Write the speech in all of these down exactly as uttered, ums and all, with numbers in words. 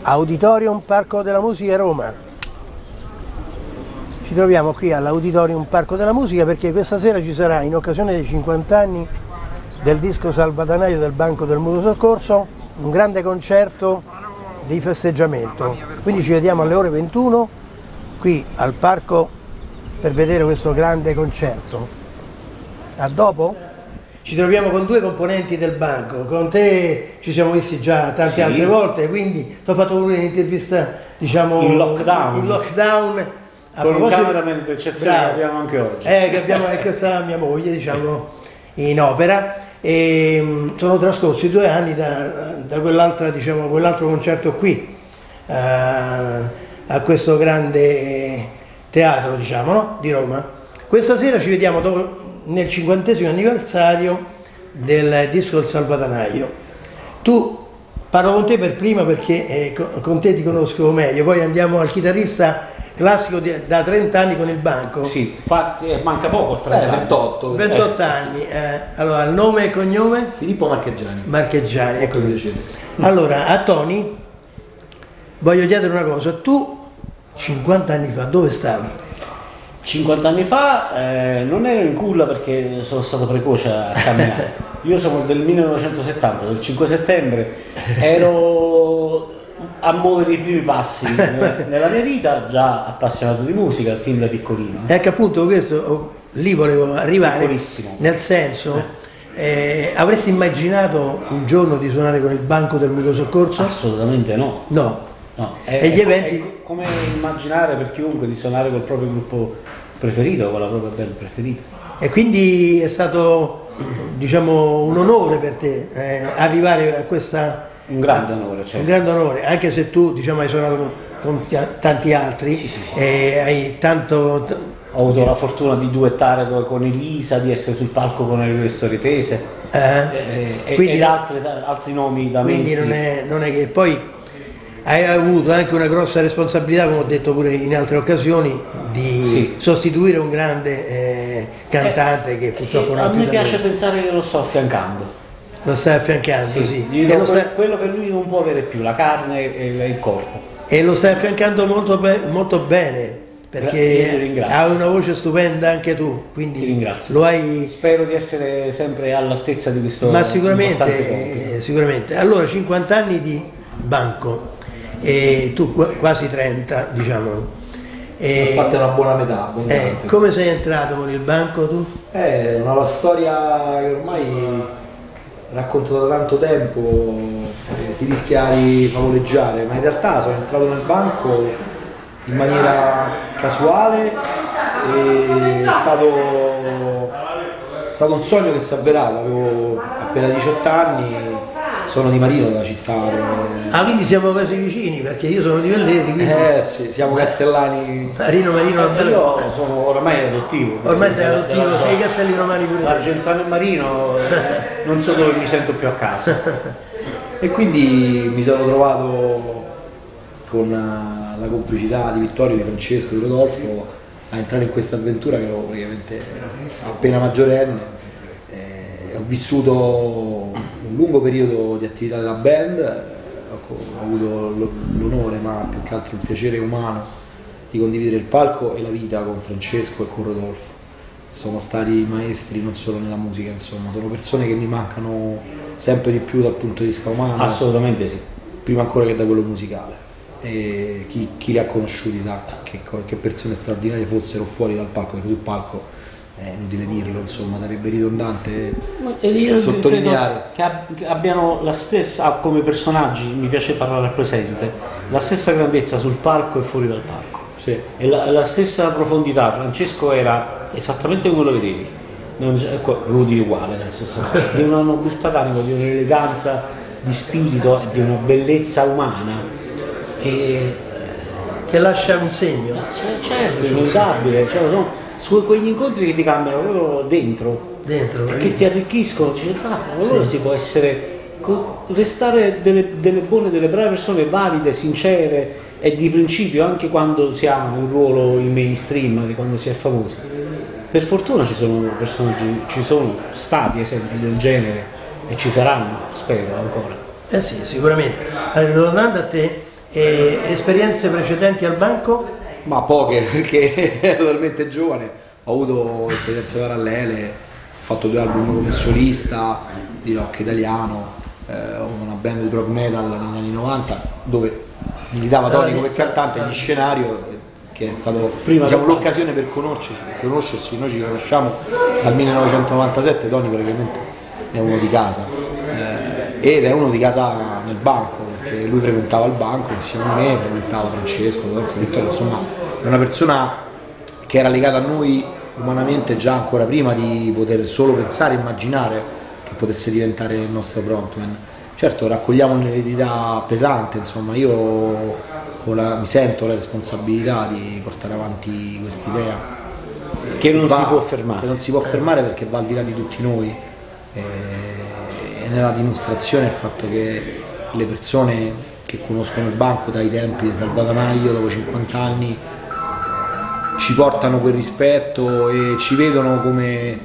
Auditorium Parco della Musica Roma. Ci troviamo qui all'Auditorium Parco della Musica perché questa sera ci sarà, in occasione dei cinquanta anni del disco Salvadanaio del Banco del Mutuo Soccorso, un grande concerto di festeggiamento. Quindi ci vediamo alle ore ventuno qui al parco per vedere questo grande concerto. A dopo? Ci troviamo con due componenti del banco, con te ci siamo visti già tante sì. altre volte, quindi ti ho fatto pure un'intervista, diciamo, in lockdown, in lockdown a con un cameraman d'eccezione che abbiamo anche oggi. Eh, che abbiamo, e questa mia moglie, diciamo, in opera, e mh, sono trascorsi due anni da, da quell'altro diciamo, quell'altro concerto qui, uh, a questo grande teatro, diciamo, no? Di Roma. Questa sera ci vediamo dopo, nel cinquantesimo anniversario del disco Il Salvadanaio. Tu, parlo con te per prima perché eh, con te ti conosco meglio, poi andiamo al chitarrista classico di, da trenta anni con il banco. Sì, manca poco, trenta, eh, ventotto. ventotto anni. Eh, allora, il nome e cognome? Filippo Marcheggiani. Marcheggiani, ecco. piacere. Allora, a Tony voglio chiedere una cosa, tu cinquanta anni fa dove stavi? cinquanta anni fa eh, non ero in culla perché sono stato precoce a camminare. Io sono del millenovecentosettanta, del cinque settembre, ero a muovere i primi passi nella mia vita, già appassionato di musica fin da piccolino. Ecco, appunto, questo lì volevo arrivare, nel senso, eh, avresti immaginato un giorno di suonare con il Banco del Mutuo Soccorso? Assolutamente no. No. No, è, e gli è, eventi... è come immaginare per chiunque di suonare col proprio gruppo preferito, con la propria band preferita. E quindi è stato, diciamo, un onore per te eh, arrivare a questa... Un grande onore, certo. Un grande onore, anche se tu, diciamo, hai suonato con, con tanti altri, sì, sì, sì. E hai tanto... Ho avuto la fortuna di duettare con Elisa, di essere sul palco con le Storie Tese, eh, e, quindi, ed altri, altri nomi da quindi non è, non è che poi... Hai avuto anche una grossa responsabilità, come ho detto pure in altre occasioni, di sì. sostituire un grande eh, cantante eh, che purtroppo non ha più. A me piace pensare che lo sto affiancando. Lo stai affiancando, sì. sì. E lo stai... Quello che lui non può avere più, la carne e il corpo. E lo stai affiancando molto, be molto bene, perché hai una voce stupenda anche tu. Quindi ti ringrazio. Lo hai... Spero di essere sempre all'altezza di questo. Ma sicuramente, eh, sicuramente. Allora, cinquanta anni di banco. E tu quasi trenta, diciamo. E ho fatto una buona metà. Eh, come sei entrato con il banco tu? È una storia che ormai racconto da tanto tempo, eh, si rischia di favoleggiare, ma in realtà sono entrato nel banco in maniera casuale e è stato, è stato un sogno che si è avverato. Avevo appena diciotto anni. Sono di Marino, della città. Ah, quindi siamo quasi vicini, perché io sono di Vellesi. Quindi... Eh sì, siamo castellani. Marino, Marino, eh, io sono ormai adottivo. Ormai sei adottivo, sei i castelli romani pure. Tra Genzano e Marino eh, non so dove mi sento più a casa. E quindi mi sono trovato con la complicità di Vittorio, di Francesco, di Rodolfo a entrare in questa avventura che ero praticamente appena maggiorenne. Eh, ho vissuto un lungo periodo di attività della band, ho avuto l'onore, ma più che altro il piacere umano, di condividere il palco e la vita con Francesco e con Rodolfo. Sono stati maestri non solo nella musica, insomma, sono persone che mi mancano sempre di più dal punto di vista umano. Assolutamente sì. Prima ancora che da quello musicale. E chi, chi li ha conosciuti sa che, che persone straordinarie fossero fuori dal palco, perché sul palco è inutile dirlo, insomma, sarebbe ridondante sottolineare che, ab che abbiano la stessa, come personaggi, mi piace parlare al presente, la stessa grandezza sul palco e fuori dal palco, sì. E la, la stessa profondità. Francesco era esattamente come lo vedevi, Rudy uguale, nel senso, di una nobiltà d'animo, di un'eleganza di spirito e di una bellezza umana che, che lascia un segno. Certo, inondabile, cioè, no? Su quegli incontri che ti cambiano proprio dentro, dentro e che ti arricchiscono, dici, ah, allora sì. Si può essere, restare delle, delle buone, delle brave persone, valide, sincere e di principio, anche quando si ha un ruolo in mainstream, quando si è famosi. Per fortuna ci sono personaggi, ci sono stati esempi del genere e ci saranno, spero ancora. Eh sì, sicuramente. Allora, tornando a te, E esperienze precedenti al banco? Ma poche, perché ero talmente giovane, ho avuto esperienze parallele, ho fatto due album come solista di rock italiano, eh, una band di rock metal negli anni novanta, dove militava Tony come cantante di scenario, che è stato diciamo, l'occasione per conoscerci, per conoscersi. Noi ci conosciamo dal millenovecentonovantasette, Tony praticamente è uno di casa, eh, ed è uno di casa nel banco, perché lui frequentava il banco insieme a me, frequentava Francesco, Rodolfo, Vittorio, insomma è una persona che era legata a noi umanamente già ancora prima di poter solo pensare e immaginare che potesse diventare il nostro frontman. Certo, raccogliamo un'eredità pesante, insomma io la, mi sento la responsabilità di portare avanti quest'idea. Che non va, si può fermare. Che non si può fermare perché va al di là di tutti noi. E, e nella dimostrazione il fatto che le persone che conoscono il banco dai tempi di Salvadanaio, dopo cinquanta anni, ci portano quel rispetto e ci vedono come, eh,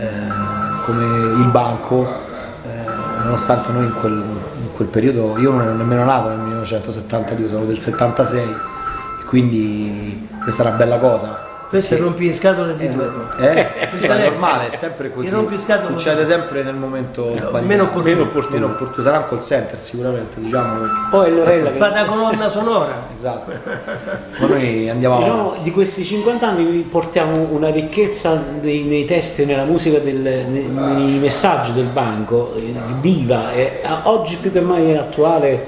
come il banco, eh, nonostante noi in quel, in quel periodo, io non ero nemmeno nato nel millenovecentosettantadue, sono del settantasei, e quindi questa è una bella cosa. Questo è il rompiscatole di turno. Eh, eh, sì, è normale, è sempre così. Succede sempre nel momento no, sbagliato. Meno opportuno. Meno opportuno. Meno opportuno. Sarà un call center sicuramente, diciamo. O è Lorella che fa da colonna sonora. Esatto. Ma noi andiamo diciamo, di questi cinquanta anni portiamo una ricchezza nei, nei testi e nella musica, del, nei, nei messaggi del banco, eh, viva, e oggi più che mai attuale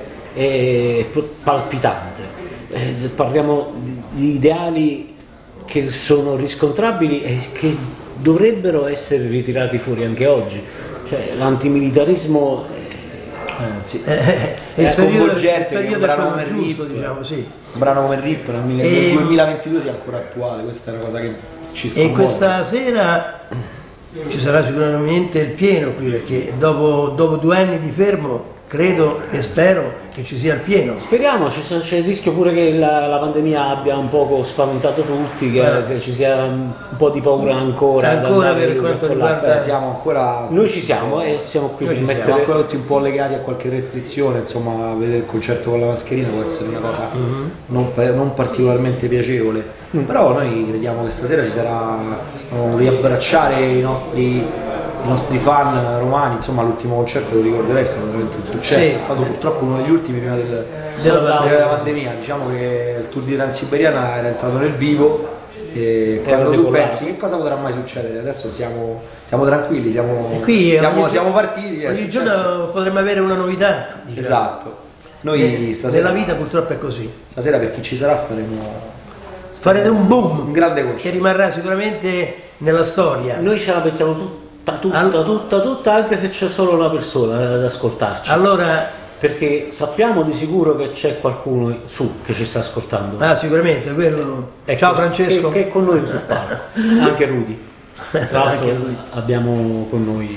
e palpitante. Eh, parliamo di, di ideali che sono riscontrabili e che dovrebbero essere ritirati fuori anche oggi, cioè l'antimilitarismo eh, sì. eh, è sconvolgente, il che un brano come giusto, Rip, diciamo, sì. un brano come Rip nel, nel duemilaventidue sia ancora attuale, questa è una cosa che ci sconvolge. E questa sera ci sarà sicuramente il pieno qui, perché dopo, dopo due anni di fermo credo e spero che ci sia il pieno. Speriamo, c'è il rischio pure che la, la pandemia abbia un poco spaventato tutti, che, eh. che ci sia un po' di paura ancora. Ancora per quanto riguarda... Beh, siamo ancora... Noi ci siamo e siamo qui Noi per ci mettere... siamo ancora tutti un po' legati a qualche restrizione, insomma vedere il concerto con la mascherina può essere una cosa mm-hmm. non, non particolarmente piacevole, mm. però noi crediamo che stasera ci sarà un riabbracciare i nostri... i nostri fan romani, insomma l'ultimo concerto lo ricorderei, è stato veramente un successo, sì. È stato purtroppo uno degli ultimi prima del, della, della pandemia, diciamo che il tour di Transiberiana era entrato nel vivo e quando tu pensi che cosa potrà mai succedere, adesso siamo, siamo tranquilli, siamo, qui siamo, siamo partiti. Ogni giorno potremmo avere una novità. Diciamo. Esatto, noi e stasera, nella vita purtroppo è così. Stasera per chi ci sarà faremo... farete un boom, un grande concerto. Che rimarrà sicuramente nella storia. Noi ce la mettiamo tutta, tutta, All... tutta, tutta, anche se c'è solo una persona ad ascoltarci. Allora... perché sappiamo di sicuro che c'è qualcuno su che ci sta ascoltando. Ah, sicuramente, quello. Ecco, ciao Francesco. Che, che è con noi sul palco. Anche Rudy. Tra l'altro abbiamo con noi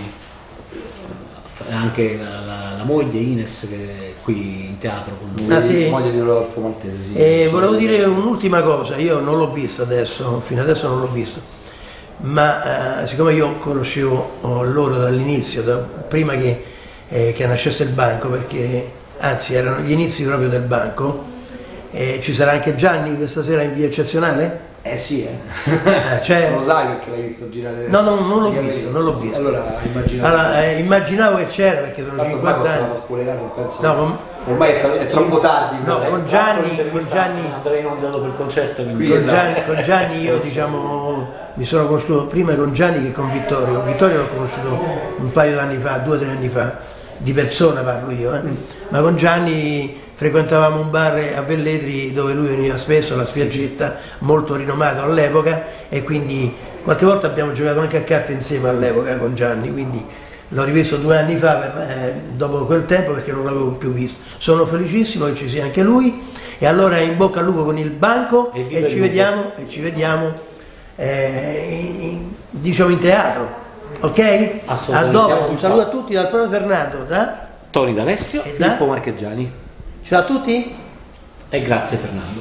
anche la, la, la moglie Ines che è qui in teatro con noi. Ah, sì? Moglie di Rodolfo Maltese, sì. E volevo dire un'ultima cosa, io non l'ho visto adesso, fino adesso non l'ho visto, ma eh, siccome io conoscevo oh, loro dall'inizio, da, prima che, eh, che nascesse il banco, perché anzi erano gli inizi proprio del banco, eh, ci sarà anche Gianni questa sera in via eccezionale? Eh sì, eh. eh cioè... non lo sai perché l'hai visto girare? No, no, non l'ho visto, non l'ho sì, visto. Allora immaginavo, allora, eh, immaginavo che c'era perché sono tanto cinquanta anni. Non spoilerare, non penso. No, con... ormai è, è troppo tardi. No, con Gianni, con Gianni andrei in onda dopo il concerto. Qui, con, esatto. Gianni, con Gianni io diciamo mi sono conosciuto prima con Gianni che con Vittorio. Vittorio l'ho conosciuto un paio di anni fa, due o tre anni fa, di persona parlo io, eh. mm. ma con Gianni frequentavamo un bar a Velletri dove lui veniva spesso, la Spiaggetta, sì, molto rinomato all'epoca, e quindi qualche volta abbiamo giocato anche a carte insieme all'epoca con Gianni, quindi l'ho rivisto due anni fa per, eh, dopo quel tempo perché non l'avevo più visto. Sono felicissimo che ci sia anche lui, e allora in bocca al lupo con il banco e, e ci vediamo, e ci vediamo eh, in, diciamo in teatro, ok? A dopo, un saluto a tutti dal Prof. Fernando, da Tony D'Alessio e da Filippo Marcheggiani. Ciao a tutti e grazie Fernando.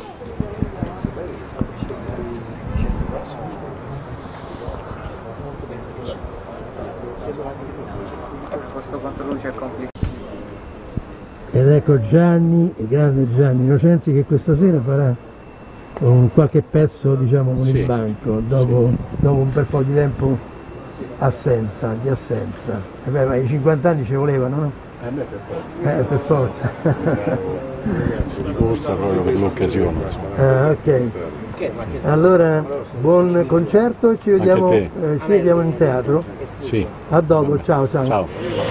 Questo quanto luce è complicato. Ed ecco Gianni, il grande Gianni Innocenzi, che questa sera farà un qualche pezzo, diciamo, con sì. il banco, dopo, sì. dopo un bel po' di tempo assenza, di assenza. E beh, ma i cinquanta anni ci volevano, no? A me per forza. Eh, per forza. Di corsa proprio per l'occasione. Ah, ok. Allora, buon concerto e ci vediamo, Anche eh, ci vediamo in teatro. Sì. A dopo, ciao ciao. Ciao.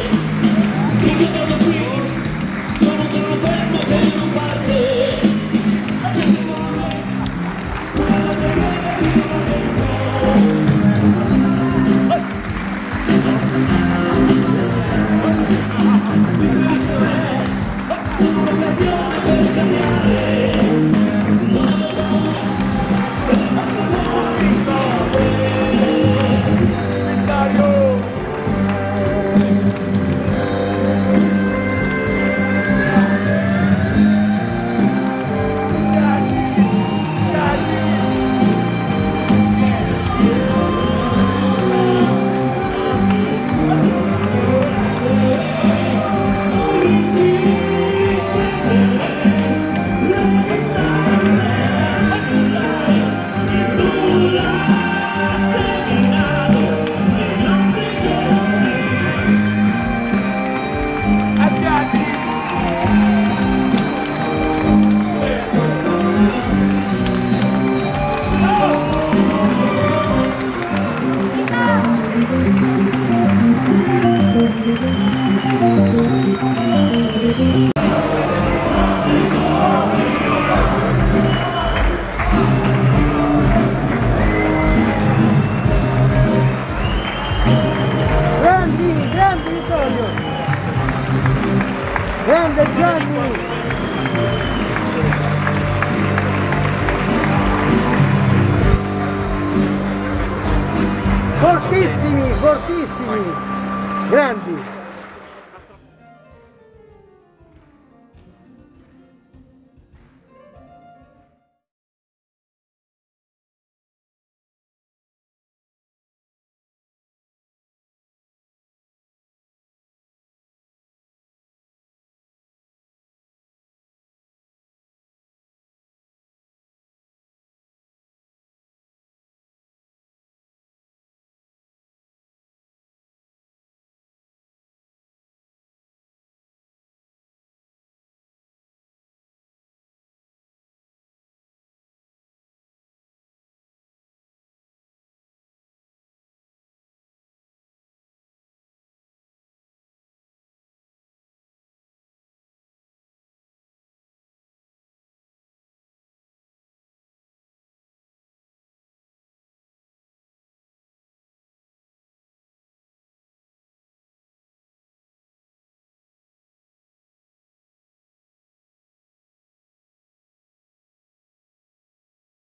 Grandi, grandi Vittorio! Grande Gianni! Fortissimi, fortissimi! Grandi!